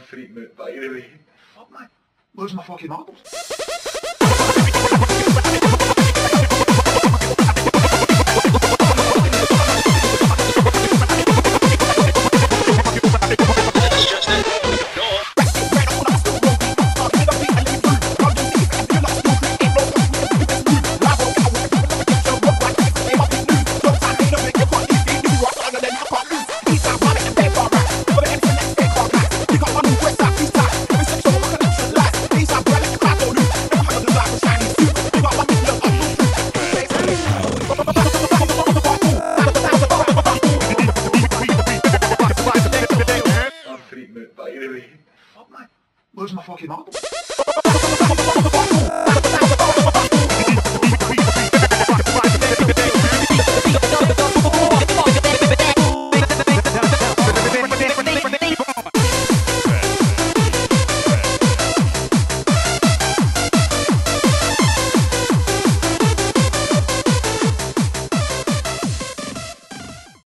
freaking out, but anyway. Fuck, man. Losing my fucking marbles. But anyway. Fuck, man. Losing my fucking marbles.